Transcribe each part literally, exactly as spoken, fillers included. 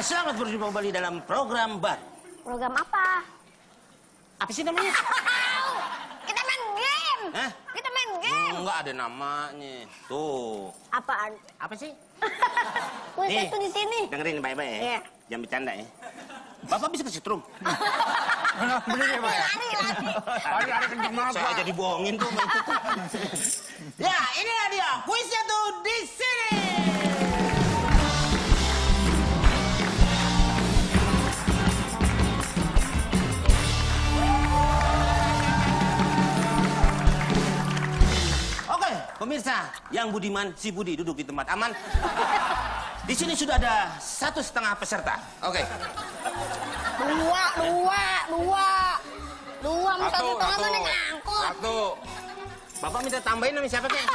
selamat berjumpa kembali dalam program baru. Program apa? Apa sih namanya? Kita main game. Hah? Kita main game. Enggak ada namanya. Tuh. Apaan? Apa sih? Kuis Nih, itu di sini. dengerin baik-baik ya. Iya. Jangan bercanda ya. Bapak bisa kesetrum. Bener ya, Pak ya? Lari, lari. Lari, lari kenceng banget, Saya Pak. jadi bohongin tuh. Ya, inilah dia. Kuisnya tuh di sini. Oke, pemirsa, yang budiman si Budi duduk di tempat aman. Di sini sudah ada satu setengah peserta. Oke. Dua, dua, dua. Dua, mau satu Satu, setengah satu. mana ngangkut. Satu. Bapak minta tambahin sama siapa kek?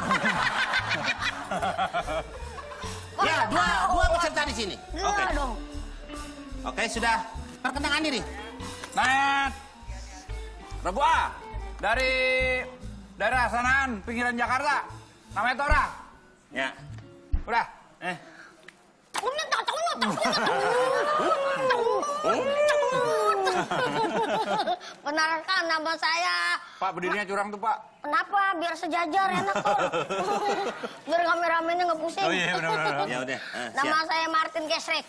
Ya, dua, dua peserta di sini. Dua Oke. dong. Oke, sudah perkenalkan diri. Net. Rebu A. Dari daerah sanaan, pinggiran Jakarta. Namanya Tora. Ya. Udah. Eh. Udah, tak tahu, tak tahu, tak tahu. Benarkan nama saya. Pak, berdirinya curang tuh, Pak. Kenapa? Biar sejajar enak tuh. Biar kameramennya nggak pusing. Oh iya, benar-benar. Ya udah. Eh, Nama siap. saya Martin Kesrek.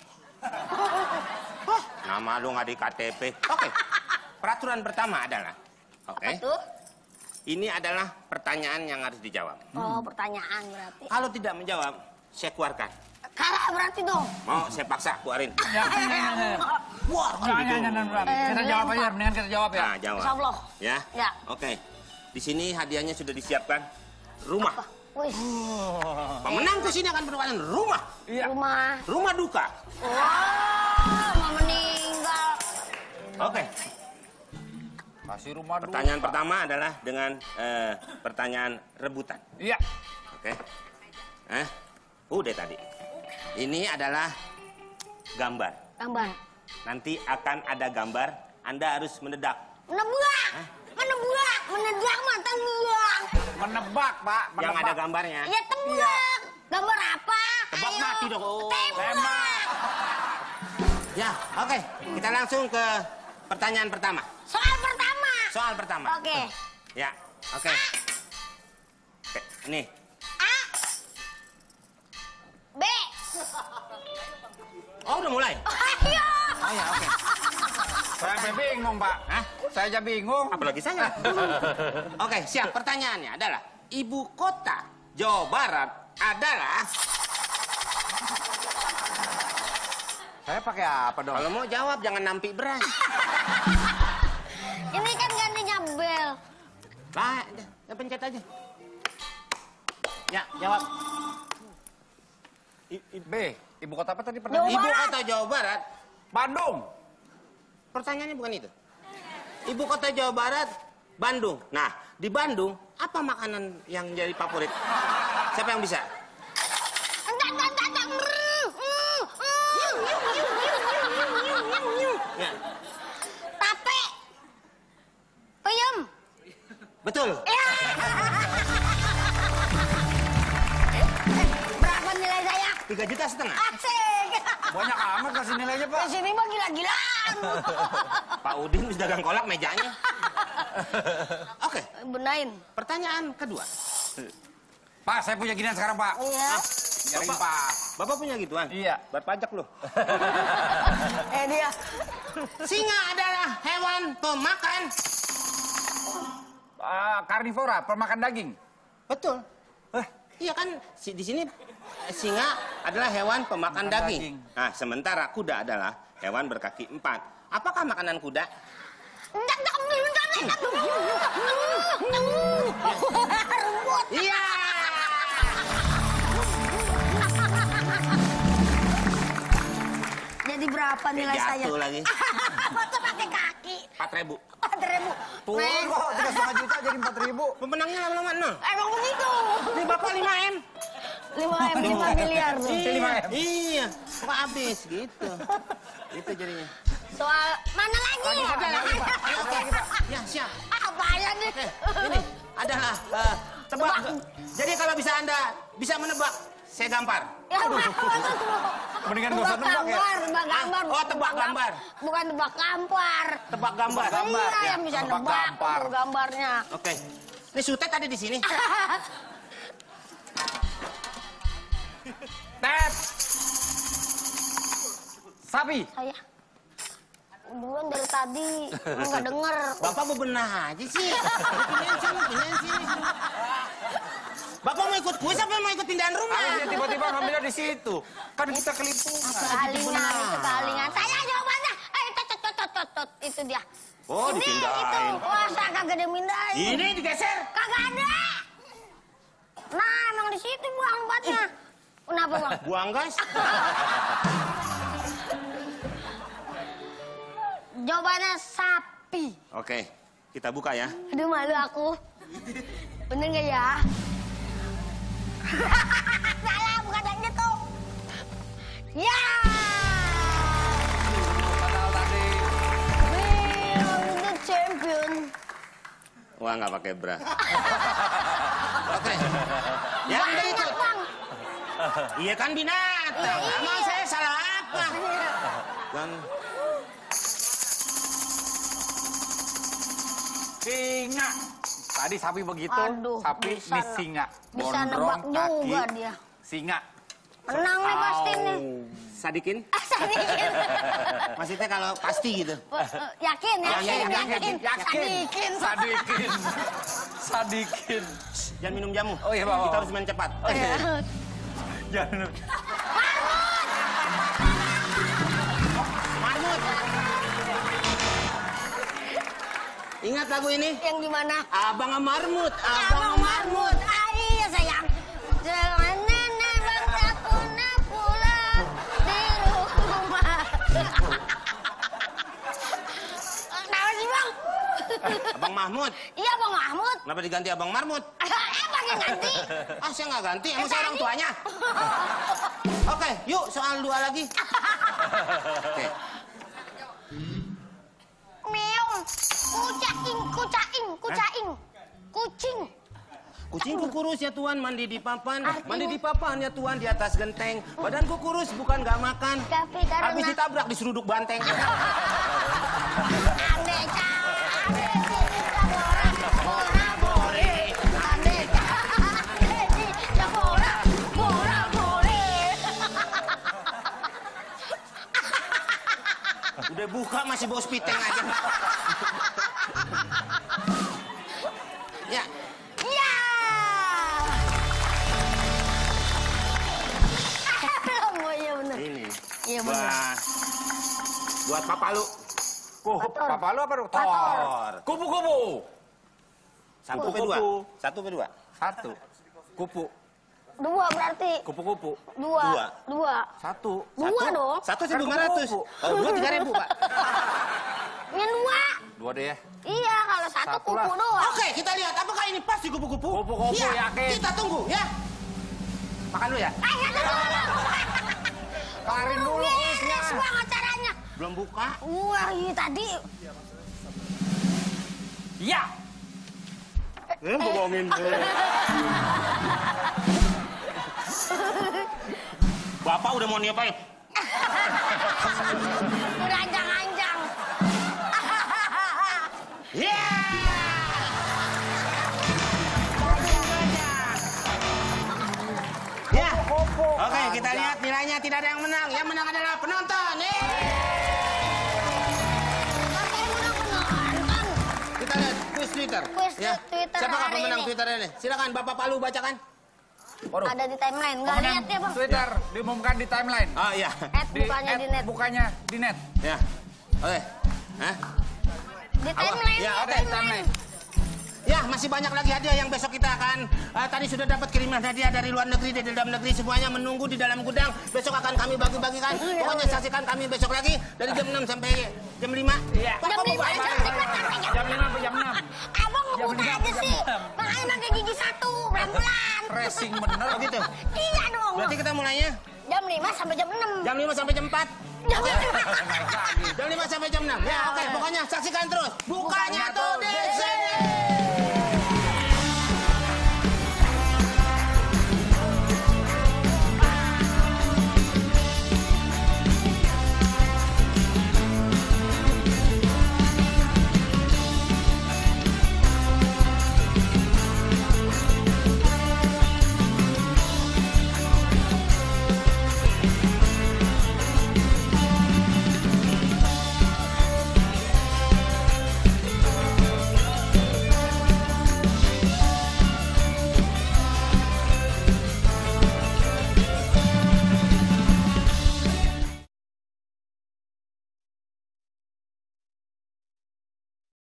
Nama lu nggak di K T P. Oke. Peraturan pertama adalah, oke. Apa tuh? Ini adalah pertanyaan yang harus dijawab. Oh, pertanyaan berarti. Kalau tidak menjawab, saya keluarkan. Kalah berarti dong. Mau saya paksa keluarin. Ya, ya, ya, ya. Wah, Jangan, jangan, jangan, jangan. Kita jawab aja, mendingan kita jawab ya. Nah, jawab. Insya Allah. Ya. Ya. Oke. Di sini hadiahnya sudah disiapkan. Rumah. Wih, Pemenang ke sini akan mendapatkan rumah. Iya. rumah. Rumah duka. Wah, mau meninggal. Oke. Kasih rumah dulu. Pertanyaan Pak. pertama adalah dengan eh, pertanyaan rebutan. Iya. Oke. Eh, udah tadi. Ini adalah gambar. Gambar. Nanti akan ada gambar. Anda harus mendedak. Menebak. Menebak. Menebak mata buang. Menebak, Pak. Yang Menebak. ada gambarnya. Ya tebak. Gambar apa? Tebak Ayo. mati dong. Oh, Tembak. Ya, oke. Kita langsung ke pertanyaan pertama. Soal pertama. Soal pertama. Oke. Ya, oke. Oke, nih. A. B. Oh, udah mulai. Ayo. Oh ya, oke. Saya sampai bingung, Pak. Hah? Saya aja bingung. Apalagi saya. Oke, siap. Pertanyaannya adalah, ibu kota Jawa Barat adalah... Saya pakai apa dong? Kalau mau jawab, jangan nampi beras. Ini kan gantinya bel. Lah, ya pencet aja. Ya, jawab. I- I- B. Ibu kota apa tadi Jawa pertanyaan? Ibu Barat. kota Jawa Barat. Bandung. Pertanyaannya bukan itu. Ibu kota Jawa Barat, Bandung. Nah, di Bandung, apa makanan yang jadi favorit? Siapa yang bisa? Entar, entar, entar, entar. Mm, mm, mm. Ya, Tape. Peyem. betul. Ya. Berapa nilai saya? Tiga juta setengah. Asik. Banyak amat kasih nilainya, Pak. Di sini mah gila-gilaan. Pak Udin bisa dagang kolak mejanya. Oke, Benain. pertanyaan kedua. Pak, saya punya ginian sekarang, Pak. Iya. Jaring, Pak. Bapak punya gituan? Iya. Buat pajak loh. Eh dia. Singa adalah hewan pemakan. Ah, karnivora, pemakan daging. Betul. Eh, Iya kan, si- di sini eh, singa adalah hewan pemakan Makan daging. daging. Nah, sementara kuda adalah hewan berkaki empat. Apakah makanan kuda? Entar, entar, entar, entar, entar. Rebut. Iya. Jadi berapa nilai saya? Jatuh lagi. Masa pakai kaki? Empat ribu. Empat ribu. turun Nego. kok, tiga setengah juta jadi empat ribu. Pemenangnya lama-lama nol. Emang begitu. Ini bapak lima M. lima M, lima miliar tuh. Iya, lima M. iya. Kok habis gitu. Itu jadinya. Soal mana lagi? Lagi, Pak. Ada Lagi, Pak. Ayo, oke. Ya, siap. Apa ya nih? Eh, ini adalah eh, tebak. Jadi kalau bisa Anda bisa menebak, saya gampar. Ya, maksud lu. Mendingan gak usah nebak ya? gambar, tebak gambar. Oh, tebak gambar. Bukan tebak gambar. Tebak gambar. gambar, Iya, ya. yang bisa Tebak nebak gambar. tuh gambarnya. Oke. Ini sutet ada di sini. Tet. Sapi. Saya duluan dari tadi nggak denger. Bapak bebenah aja sih. Pindahin sini, pindahin sini. Bapak mau ikut kuis apa mau ikut pindahan rumah? Ah, dia tiba-tiba ngambilnya di situ. Kan kita kelimpungan. Kealingan, itu kealingan. Saya jawabannya. Eh, tot, tot, tot, tot, tot. Itu dia. Oh, Ini, dipindahin. itu. Wah, saya kagak ada mindahin. Ini digeser. Kagak ada. Nah, emang di situ buang obatnya. Kenapa, Bang? Buang guys. Jawabannya sapi. Oke, kita buka ya. Aduh, malu aku. Bener nggak ya? Salah, bukan yang gitu. Ya! Padahal tadi. Beyond the champion. Wah, nggak pakai bra. Oke. Yang Banyak, berikut. Bang. Iya kan binatang. Iya. Emang saya salah apa? Dan Singa. Tadi sapi begitu, Aduh, sapi bisa ini ne- singa. bisa Gondrong, nebak juga kaki, dia. Singa. Menang nih pasti nih. Sadikin? Ah, sedikit. Maksudnya kalau pasti gitu. Eh, eh, Yakin, yakin, Yakin, yakin. Yakin. Sadikin. Sadikin. Sadikin. Jangan minum jamu. Oh iya, Pak. Kita harus main cepat. Oh iya. Jangan. Marmut. Ingat lagu ini? Yang di mana? Abang Marmut, Abang Abang Marmut. Marmut. Ah, iya, sayang. Jangan nenek bangsaku nak pulang di rumah. Kenapa sih, Bang? Abang Mahmud. Iya, Bang Mahmud. Kenapa diganti Abang Marmut? Emang yang ganti? Ah, saya nggak ganti. Emang saya orang tuanya. Oke, yuk soal dua lagi. Oke. Meong. Kucing, kucing, kucing. Kucing. Kucingku kurus ya Tuan, mandi di papan. Artinya? Mandi di papan ya Tuan, di atas genteng. Badanku kurus, bukan nggak makan. Tapi karena... Habis ditabrak, diseruduk banteng. Ande, ca, ande, cicita, bora, bora, bore. Ande, ca, ande, cicita, bora, bora, bore. Udah buka masih bau spiteng aja. Ya, Ya. Belum, oh iya bener. ini. Iya bener. Buat, buat Papa lu. Kup, Pator. papa lu apa? Tor. Pator. Kupu-kupu. Satu ke dua. Satu ke dua. Satu. Kupu. Dua berarti. Kupu-kupu. Dua. Dua. Dua. Satu. Dua dong. Satu Kan seribu lima ratus. kupu-kupu. Oh, dua tiga ribu, Pak. Yang dua. Dua deh ya. Iya, kalau satu Satu kuku lah. doang. Oke, kita lihat apakah ini pas di kupu-kupu. Kupu-kupu, Ya, yakin. kita tunggu ya. Makan dulu ya. Ayo, dulu. Kelarin dulu kuisnya. Yes, Bang, acaranya. Belum buka. Wah, iya tadi. Ya. Eh, bohongin. Bapak udah mau niapain? Udah anjang-anjang. Ya. Ya. Oke, kita lihat nilainya tidak ada yang menang. Yang menang adalah penonton. Yeay. Kakek menang penonton. Kita lihat kuis Twitter. Kuis Twitter Siapa hari pemenang ini. Twitter ini? Silakan Bapak Palu bacakan. Waduh. Ada di timeline. Nggak Pemenang lihat ya, Bang. Twitter diumumkan di timeline. Oh iya. At bukannya di net. Bukannya di net. Ya. Oke. Hah? Di timeline. Ya, di oke, timeline. Ya, masih banyak lagi hadiah yang besok kita akan eh, tadi sudah dapat kiriman hadiah dari luar negeri, dari dalam negeri, semuanya menunggu di dalam gudang. Besok akan kami bagi-bagikan. Pokoknya saksikan kami besok lagi dari jam enam sampai jam lima. Iya. Pak, Jam kok lima, bapak- jam lima sampai jam Jam lima sampai jam enam. Abang Jam ngebut lima aja sampai jam sih. enam. Makanya pakai gigi satu, pelan-pelan. Racing bener. Oh gitu. Iya dong. Berarti kita mulainya Jam lima sampai jam enam. jam lima sampai jam empat. Jam lima. Jam lima sampai jam enam. Ya, oke. Pokoknya saksikan terus. Bukanya tuh di sini.